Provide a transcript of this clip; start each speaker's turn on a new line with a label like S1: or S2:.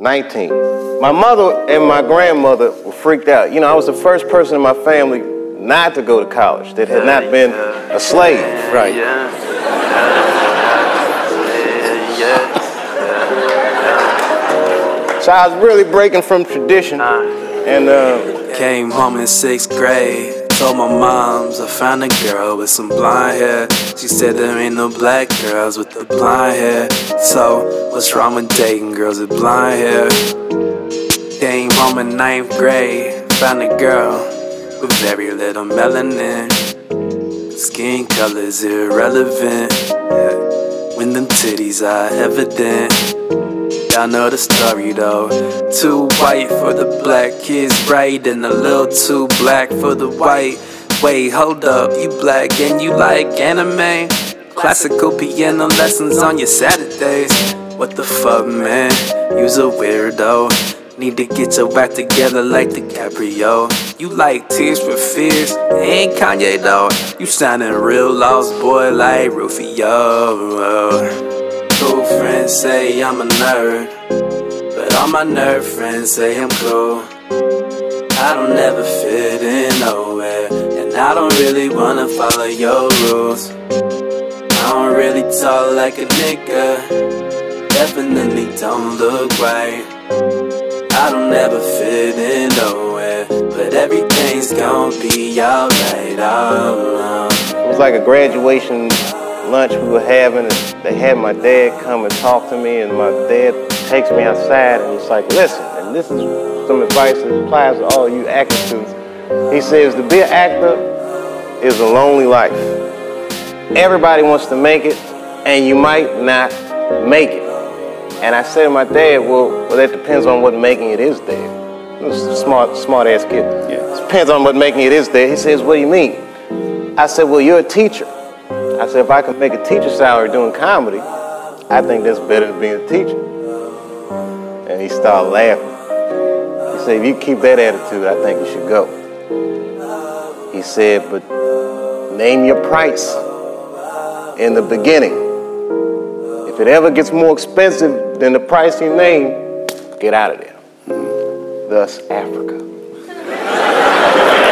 S1: 19. My mother and my grandmother were freaked out. You know, I was the first person in my family not to go to college that had not been a slave.
S2: Right.
S1: So I was really breaking from tradition. And
S3: came home in 6th grade. Told my moms I found a girl with some blonde hair. She said there ain't no black girls with the blonde hair. So what's wrong with dating girls with blonde hair? Came home in 9th grade. Found a girl with very little melanin. Skin color's irrelevant, when them titties are evident. Y'all know the story though. Too white for the black kids, right? And a little too black for the white. Wait, hold up, you black and you like anime? Classical piano lessons on your Saturdays. What the fuck, man? You's a weirdo. Need to get your act together like DiCaprio. You like Tears for Fears, ain't Kanye though. You sounding real lost boy like Rufio. Cool friends say I'm a nerd, but all my nerd friends say I'm cool. I don't ever fit in nowhere, and I don't really wanna follow your rules. I don't really talk like a nigga, definitely don't look right. I don't ever fit in nowhere, but everything's gonna be alright. It
S1: was like a graduation lunch we were having, and they had my dad come and talk to me, and my dad takes me outside and he's like, listen, and this is some advice that applies to all you acting students. He says, to be an actor is a lonely life. Everybody wants to make it, and you might not make it. And I said to my dad, well, that depends on what making it is, Dad. It was a smart ass kid.
S2: Yeah.
S1: It depends on what making it is, Dad. He says, what do you mean? I said, well, you're a teacher. I said, if I can make a teacher's salary doing comedy, I think that's better than being a teacher. And he started laughing. He said, if you keep that attitude, I think you should go. He said, but name your price in the beginning. If it ever gets more expensive than the price you name, get out of there. Thus, Africa.